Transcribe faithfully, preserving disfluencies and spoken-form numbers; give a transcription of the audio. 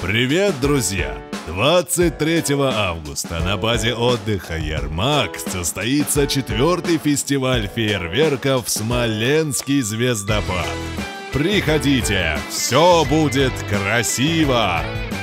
Привет, друзья! двадцать третьего августа на базе отдыха Ярмак состоится четвертый фестиваль фейерверков «Смоленский звездопад». Приходите, все будет красиво!